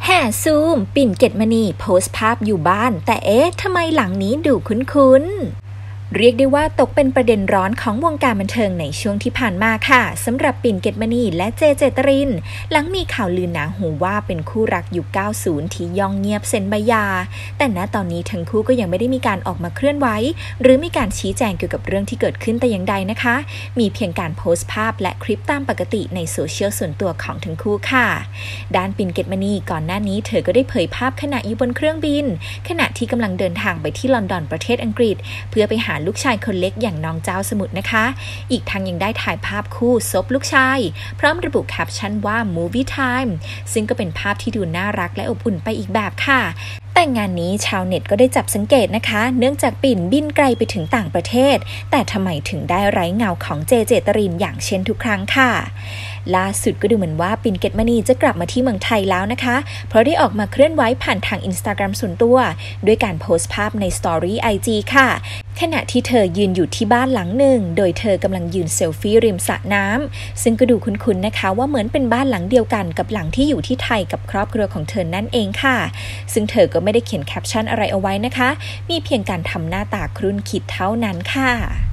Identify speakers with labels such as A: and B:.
A: แห่ซูมปิ่นเกตมณีโพสต์ภาพอยู่บ้านแต่ทำไมหลังนี้ดูคุ้นเรียกได้ว่าตกเป็นประเด็นร้อนของวงการบันเทิงในช่วงที่ผ่านมาค่ะสำหรับปิ่นเกตมณีและเจเจตรินหลังมีข่าวลือหนาหูว่าเป็นคู่รักยุค 90 ที่ย่องเงียบเซ็นใบหย่าแต่ณตอนนี้ทั้งคู่ก็ยังไม่ได้มีการออกมาเคลื่อนไหวหรือมีการชี้แจงเกี่ยวกับเรื่องที่เกิดขึ้นแต่อย่างใดนะคะมีเพียงการโพสต์ภาพและคลิปตามปกติในโซเชียลส่วนตัวของทั้งคู่ค่ะด้านปิ่นเกตมณีก่อนหน้านี้เธอก็ได้เผยภาพขณะอยู่บนเครื่องบินขณะที่กำลังเดินทางไปที่ลอนดอนประเทศอังกฤษเพื่อไปหาลูกชายคนเล็กอย่างน้องเจ้าสมุทรนะคะอีกทั้งยังได้ถ่ายภาพคู่ซบลูกชายพร้อมระบุแคปชั่นว่า Movie Time ซึ่งก็เป็นภาพที่ดูน่ารักและอบอุ่นไปอีกแบบค่ะแต่งานนี้ชาวเน็ตก็ได้จับสังเกตนะคะเนื่องจากปิ่นบินไกลไปถึงต่างประเทศแต่ทำไมถึงได้ไร้เงาของเจเจตรินอย่างเช่นทุกครั้งค่ะล่าสุดก็ดูเหมือนว่าปิ่นเกตมณีจะกลับมาที่เมืองไทยแล้วนะคะเพราะได้ออกมาเคลื่อนไหวผ่านทาง Instagram ส่วนตัวด้วยการโพสต์ภาพใน Story IG ค่ะขณะที่เธอยืนอยู่ที่บ้านหลังหนึ่งโดยเธอกำลังยืนเซลฟี่ริมสระน้ำซึ่งก็ดูคุ้นๆนะคะว่าเหมือนเป็นบ้านหลังเดียวกันกับหลังที่อยู่ที่ไทยกับครอบครัวของเธอนั่นเองค่ะซึ่งเธอก็ไม่ได้เขียนแคปชั่นอะไรเอาไว้นะคะมีเพียงการทำหน้าตาครุ่นคิดเท่านั้นค่ะ